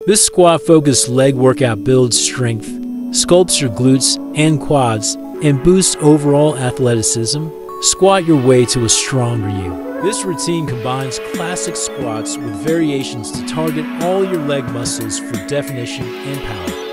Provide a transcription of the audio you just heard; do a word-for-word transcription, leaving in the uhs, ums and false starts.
This squat-focused leg workout builds strength, sculpts your glutes and quads, and boosts overall athleticism. Squat your way to a stronger you. This routine combines classic squats with variations to target all your leg muscles for definition and power.